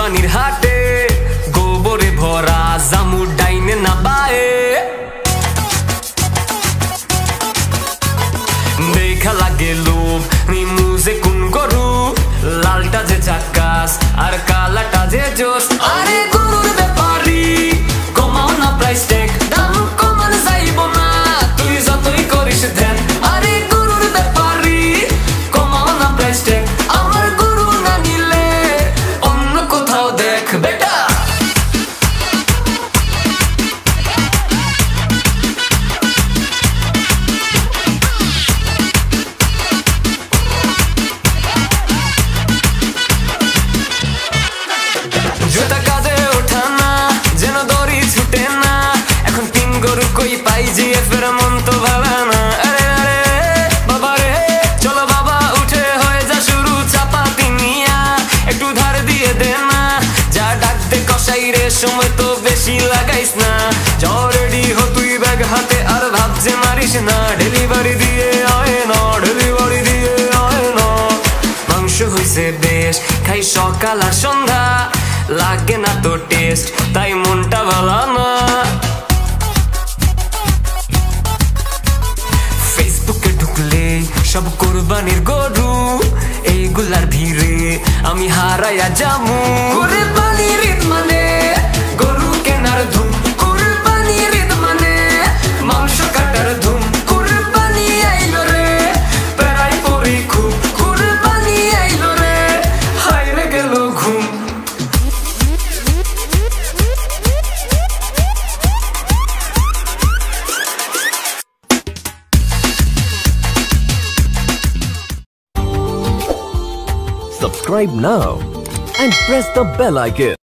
কুরবানির হাটে গোবরে ভরা জামু ডাইনে না বায়ে দেখা লাগে লোভ নিমুজে কোন গরু লালটা যে চাকাস আর কালাটা যে জোস আরে গরুর ব্যাপারি কমাও না প্রাইস ট্যাগ দাম কমান যাইব না তুই যতই করিস ধ্যান আরে গরুর ব্যাপারি কমাও না প্রাইস ট্যাগ আমার গরু না নিলে অন্য কোথাও দেখ বেটা জুতা কাজে ওঠা না যেন দড়ি ছুটে না এখন তিন গরু কই পাই জিয়ে ফের মন তো ভালো না আরে আরে বাবা রে চলো বাবা উঠে হয়ে যা শুরু চাপাতি নিয়া একটু ধার দিয়ে দে না যা ডাকতে কষাই রে সময় তো বেশি লাগাইস না যাও রেডি হো তুই ব্যাগ হাতে আর ভাবছে মারিস না ডেলিভারি দিয়ে আয় না ডেলিভারি দিয়ে আয় না মাংস হইছে বেশ খাই সকাল আর সন্ধ্যা লাগে না তো টেস্ট তাই মনটা ভালো না ফেসবুকে ঢুকলে সব কুরবানির গরু এইগুলার ভিড়ে আমি হারায়া যামু কুরবানির ঈদ মানে গরু কেনার ধুম কুরবানির ঈদ মানে মাংস কাটার ধুম কুরবানি আইলো রে পেরাই পরি খুব কুরবানি আইলো রে হাইরে গেল ঘুম Subscribe now and press the bell icon.